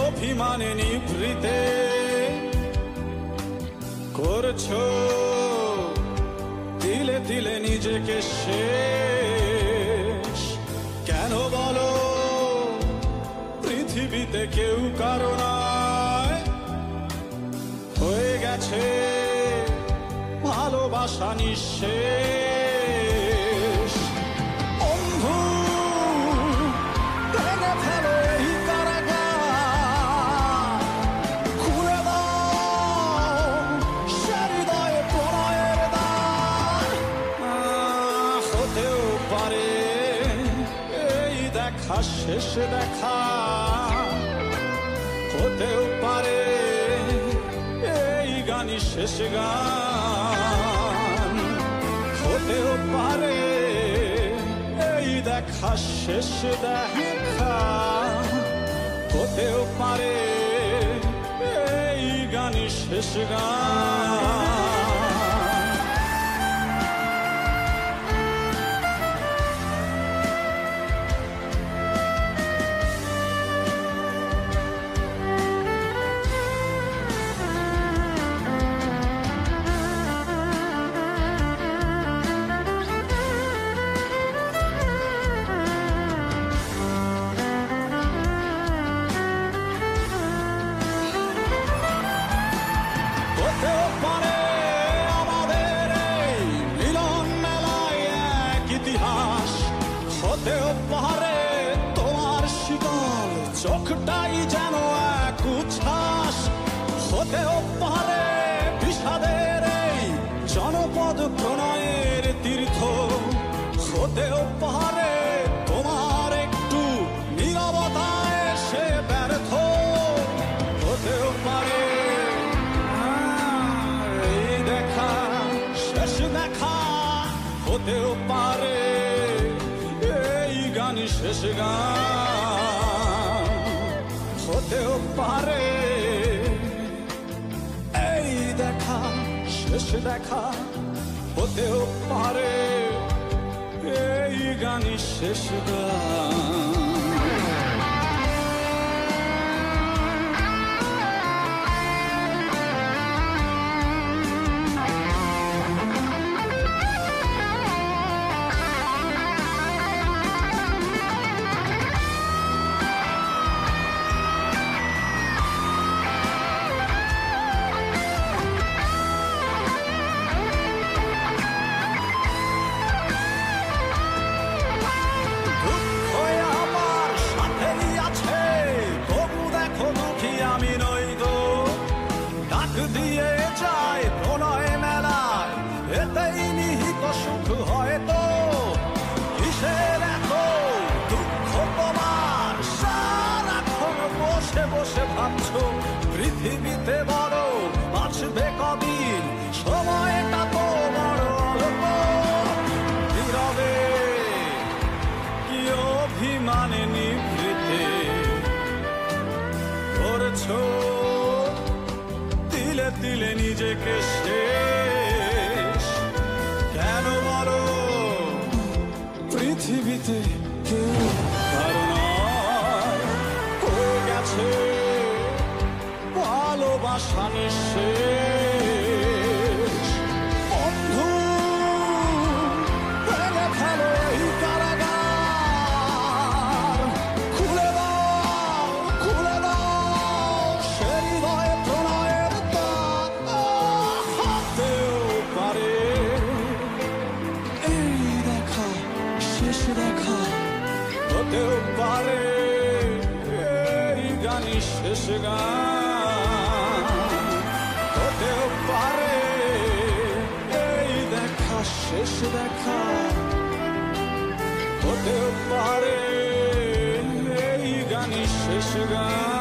অভিমানে নিভৃতে করছো তিলে তিলে নিজেকে শেষ। কেন বলো পৃথিবীতে কেউ কারো নয়, হয়ে গেছে ভালোবাসা নিঃশেষ। বন্ধু ভেঙে ফেলো এই কারাগার, খুলে দাও সে হৃদয়ে প্রণয়ের দ্বার। হতেও পারে এই দেখা শেষ দেখা, হতেও পারে এই গানই শেষ গান, হতেও পারে এই দেখা শেষ দেখা, হতেও পারে এই গানই শেষ গান। হতেও পারে আমাদের এই মিলন মেলায় এক ইতিহাস, হতেও পারে তোমার শীতল চোখটাই যেন এক উচ্ছ্বাস, হতেও পারে বিষাদের এই জনপদ প্রণয়ের তীর্থ, হতেও পারে তোমার একটু নীরবতায় সে ব্যর্থ, হতেও পারে দেখা, হতেও পারে এই গানই শেষ গান, হতেও পারে এই দেখা শেষ দেখা, হতেও পারে এই গানই শেষ গান। দিয়ে যায় প্রণয় মেলায়, এতেই নিহিত সুখ হয়তো, কিসের এত দুঃখ তোমার? সারাক্ষণ বসে বসে ভাবছো পৃথিবীতে বড় বাঁচবে কদিন, সময়টা তো বড় অল্প। নীরবে কি অভিমানে নিভৃতে করছো তিলে তিলে নিজেকে শেষ। কেন বলো পৃথিবীতে কেউ কারো নয়, হয়ে গেছে ভালোবাসা নিঃশেষ। বন্ধু ভেঙে ফেলো এই কারাগার, খুলে দাও খুলে দাও সে হৃদয়ে প্রণয়ের দ্বার। হতেও পারে এই দেখা শেষ দেখা, হতেও পারে এই গানই শেষ গান, হতেও পারে এই দেখা শেষ দেখা, হতেও পারে এই গানই শেষ গান।